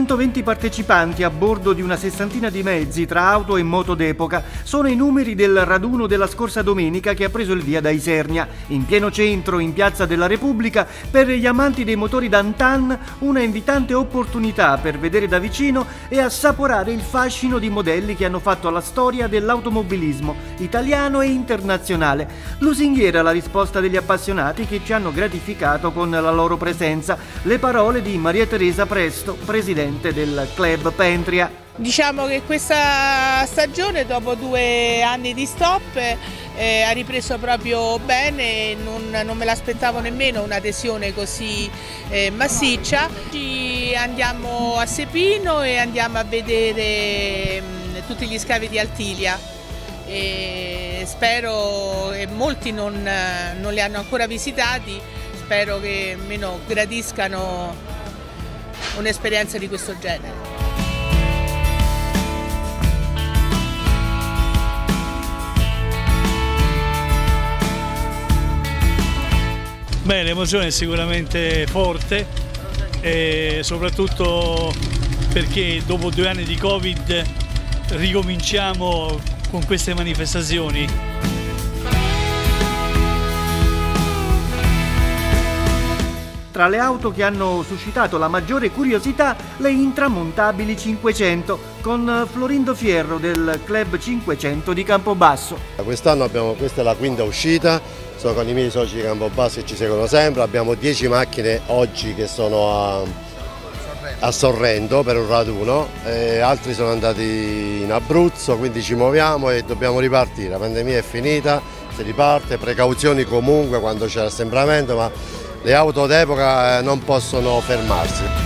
120 partecipanti a bordo di una sessantina di mezzi tra auto e moto d'epoca sono i numeri del raduno della scorsa domenica che ha preso il via da Isernia. In pieno centro, in Piazza della Repubblica, per gli amanti dei motori d'antan, una invitante opportunità per vedere da vicino e assaporare il fascino di modelli che hanno fatto la storia dell'automobilismo italiano e internazionale. Lusinghiera la risposta degli appassionati che ci hanno gratificato con la loro presenza. Le parole di Maria Teresa Presto, presidente del Club Pentria. Diciamo che questa stagione, dopo 2 anni di stop, ha ripreso proprio bene, non me l'aspettavo nemmeno un'adesione così massiccia. Oggi andiamo a Sepino e andiamo a vedere tutti gli scavi di Altilia. E spero, e molti non li hanno ancora visitati, spero che almeno gradiscano un'esperienza di questo genere. Beh, l'emozione è sicuramente forte, soprattutto perché dopo 2 anni di Covid ricominciamo con queste manifestazioni. Tra le auto che hanno suscitato la maggiore curiosità, le intramontabili 500, con Florindo Fierro del Club 500 di Campobasso. Quest'anno questa è la 5ª uscita, sono con i miei soci di Campobasso che ci seguono sempre, abbiamo 10 macchine oggi che sono a Sorrento per un raduno, altri sono andati in Abruzzo, quindi ci muoviamo e dobbiamo ripartire, la pandemia è finita, si riparte, precauzioni comunque quando c'è l'assembramento, ma le auto d'epoca non possono fermarsi.